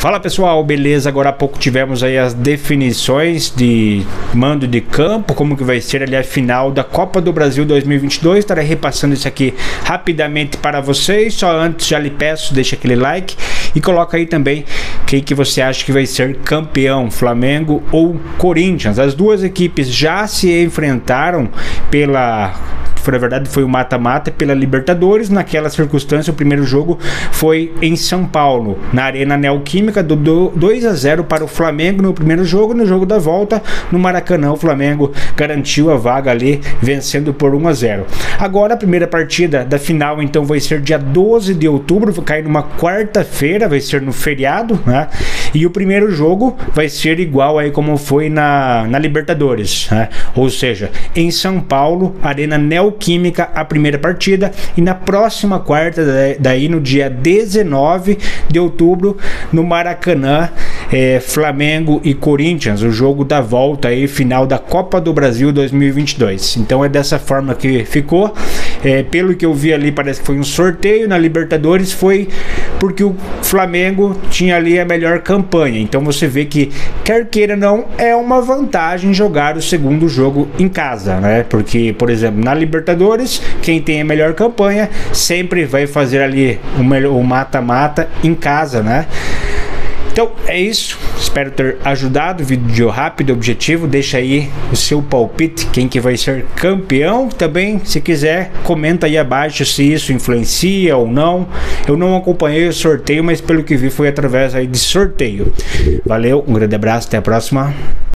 Fala pessoal, beleza? Agora há pouco tivemos aí as definições de mando de campo, como que vai ser ali a final da Copa do Brasil 2022. Estarei repassando isso aqui rapidamente para vocês. Só antes já lhe peço, deixa aquele like e coloca aí também quem que você acha que vai ser campeão, Flamengo ou Corinthians. As duas equipes já se enfrentaram na verdade foi o mata-mata pela Libertadores. Naquela circunstância, o primeiro jogo foi em São Paulo, na Arena Neoquímica, do 2-0 para o Flamengo no primeiro jogo. No jogo da volta, no Maracanã, o Flamengo garantiu a vaga ali, vencendo por 1-0. Agora a primeira partida da final então vai ser dia 12 de outubro, vai cair numa quarta-feira, vai ser no feriado, né? E o primeiro jogo vai ser igual aí como foi na Libertadores, né? Ou seja, em São Paulo, Arena Neoquímica, a primeira partida, e na próxima quarta, daí no dia 19 de outubro, no Maracanã, Flamengo e Corinthians, o jogo da volta aí, final da Copa do Brasil 2022. Então é dessa forma que ficou. Pelo que eu vi ali, parece que foi um sorteio. Na Libertadores foi porque o Flamengo tinha ali a melhor campanha. Então você vê que, quer queira não, é uma vantagem jogar o segundo jogo em casa, né? Porque, por exemplo, na Libertadores, quem tem a melhor campanha sempre vai fazer ali o mata-mata em casa, né? Então é isso, espero ter ajudado. Vídeo rápido, objetivo. Deixa aí o seu palpite, quem que vai ser campeão. Também, se quiser, comenta aí abaixo se isso influencia ou não. Eu não acompanhei o sorteio, mas pelo que vi foi através aí de sorteio. Valeu, um grande abraço, até a próxima.